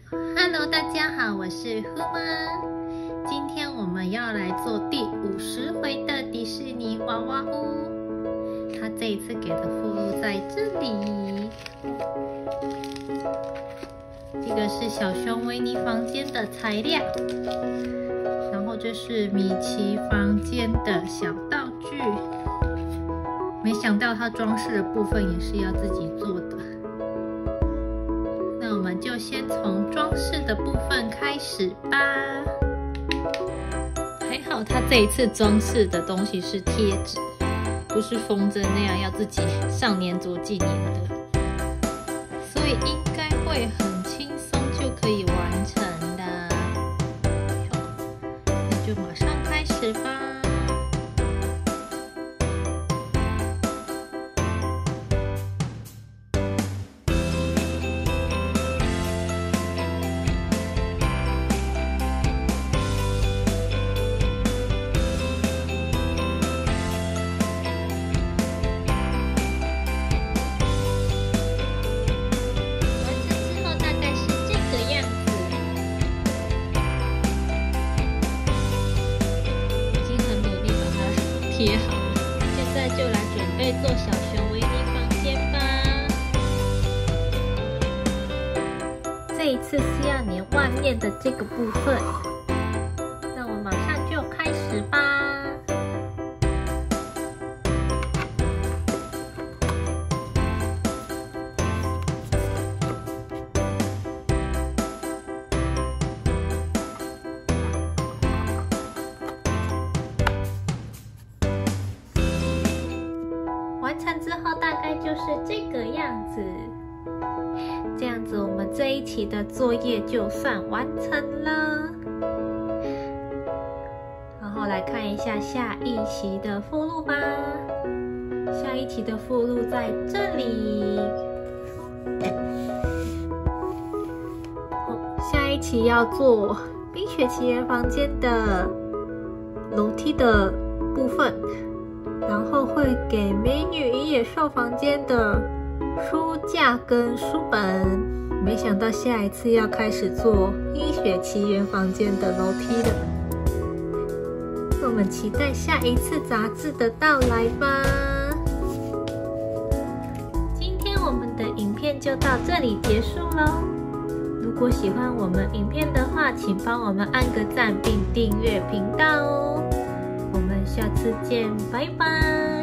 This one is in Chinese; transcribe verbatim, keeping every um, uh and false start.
Hello， 大家好，我是呼妈。今天我们要来做第五十回的迪士尼娃娃屋。它这一次给的附录在这里。这个是小熊维尼房间的材料，然后这是米奇房间的小道具。没想到它装饰的部分也是要自己做的。那我们就先从装饰的部分开始吧。还好它这一次装饰的东西是贴纸，不是风筝那样要自己上粘着剂粘的，所以应该会很轻松就可以完成的。那就马上开始吧。贴好了，现在就来准备做小熊维尼房间吧。这一次是要粘外面的这个部分，那我马上就开始吧。完成之后大概就是这个样子，这样子我们这一期的作业就算完成了。然后来看一下下一期的附录吧。下一期的附录在这里。下一期要做冰雪奇缘房间的楼梯的部分。然后会给美女与野兽房间的书架跟书本，没想到下一次要开始做冰雪奇缘房间的楼梯了。我们期待下一次杂志的到来吧。今天我们的影片就到这里结束咯。如果喜欢我们影片的话，请帮我们按个赞并订阅频道哦。我们下次见，拜拜。